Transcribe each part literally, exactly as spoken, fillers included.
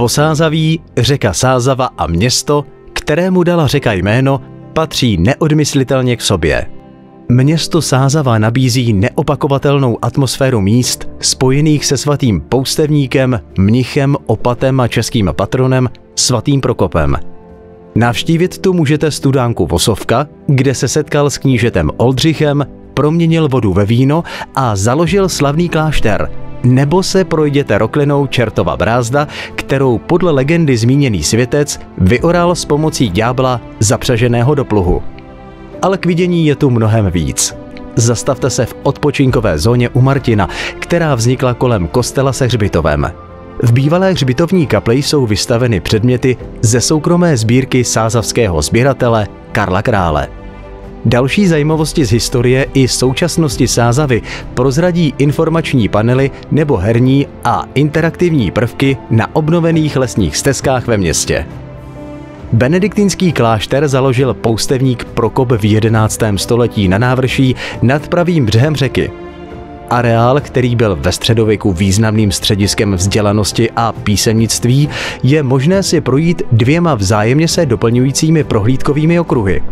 Posázaví, řeka Sázava a město, kterému dala řeka jméno, patří neodmyslitelně k sobě. Město Sázava nabízí neopakovatelnou atmosféru míst spojených se svatým poustevníkem, mnichem, opatem a českým patronem svatým Prokopem. Navštívit tu můžete studánku Vosovka, kde se setkal s knížetem Oldřichem, proměnil vodu ve víno a založil slavný klášter, nebo se projděte roklinou Čertova brázda, kterou podle legendy zmíněný světec vyoral s pomocí ďábla zapřaženého do pluhu. Ale k vidění je tu mnohem víc. Zastavte se v odpočinkové zóně u Martina, která vznikla kolem kostela se hřbitovem. V bývalé hřbitovní kapli jsou vystaveny předměty ze soukromé sbírky sázavského sběratele Karla Krále. Další zajímavosti z historie i současnosti Sázavy prozradí informační panely nebo herní a interaktivní prvky na obnovených lesních stezkách ve městě. Benediktínský klášter založil poustevník Prokop v jedenáctém století na návrší nad pravým břehem řeky. Areál, který byl ve středověku významným střediskem vzdělanosti a písemnictví, je možné si projít dvěma vzájemně se doplňujícími prohlídkovými okruhy.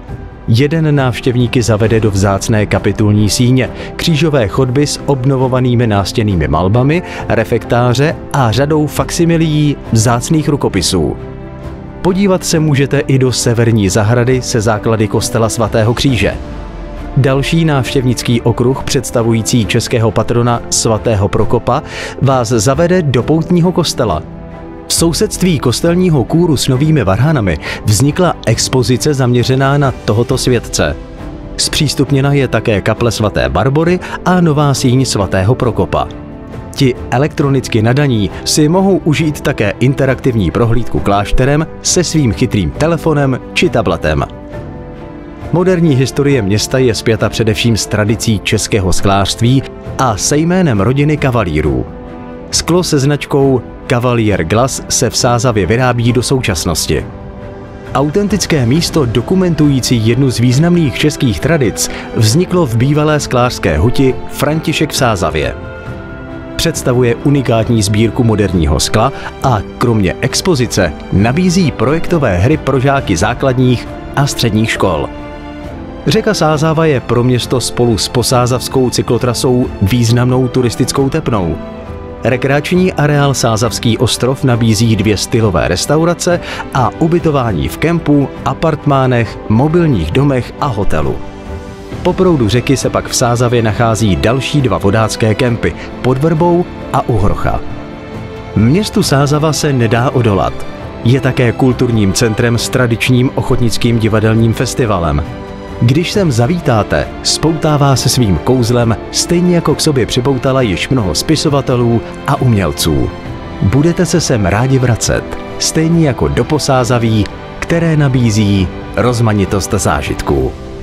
Jeden návštěvníky zavede do vzácné kapitulní síně, křížové chodby s obnovovanými nástěnnými malbami, refektáře a řadou faksimilií vzácných rukopisů. Podívat se můžete i do severní zahrady se základy kostela svatého Kříže. Další návštěvnický okruh představující českého patrona svatého Prokopa vás zavede do poutního kostela. V sousedství kostelního kůru s novými varhanami vznikla expozice zaměřená na tohoto světce. Zpřístupněna je také kaple svaté Barbory a nová síň svatého Prokopa. Ti elektronicky nadaní si mohou užít také interaktivní prohlídku klášterem se svým chytrým telefonem či tabletem. Moderní historie města je spjata především s tradicí českého sklářství a se jménem rodiny Kavalírů. Sklo se značkou Cavalier Glass se v Sázavě vyrábí do současnosti. Autentické místo dokumentující jednu z významných českých tradic vzniklo v bývalé sklářské huti František v Sázavě. Představuje unikátní sbírku moderního skla a kromě expozice nabízí projektové hry pro žáky základních a středních škol. Řeka Sázava je pro město spolu s posázavskou cyklotrasou významnou turistickou tepnou. Rekreační areál Sázavský ostrov nabízí dvě stylové restaurace a ubytování v kempu, apartmánech, mobilních domech a hotelu. Po proudu řeky se pak v Sázavě nachází další dva vodácké kempy pod Vrbou a u Hrocha. Městu Sázava se nedá odolat. Je také kulturním centrem s tradičním ochotnickým divadelním festivalem. Když sem zavítáte, spoutává se svým kouzlem, stejně jako k sobě připoutala již mnoho spisovatelů a umělců. Budete se sem rádi vracet, stejně jako do Posázaví, které nabízí rozmanitost zážitků.